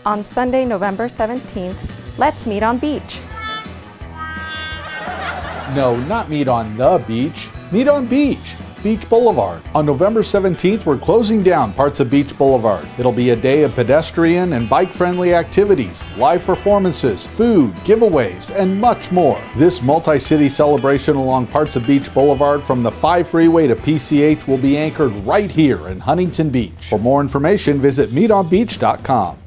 On Sunday, November 17th, let's meet on beach. No, not meet on the beach. Meet on beach. Beach Boulevard. On November 17th, we're closing down parts of Beach Boulevard. It'll be a day of pedestrian and bike-friendly activities, live performances, food, giveaways, and much more. This multi-city celebration along parts of Beach Boulevard from the 5 freeway to PCH will be anchored right here in Huntington Beach. For more information, visit meetonbeach.com.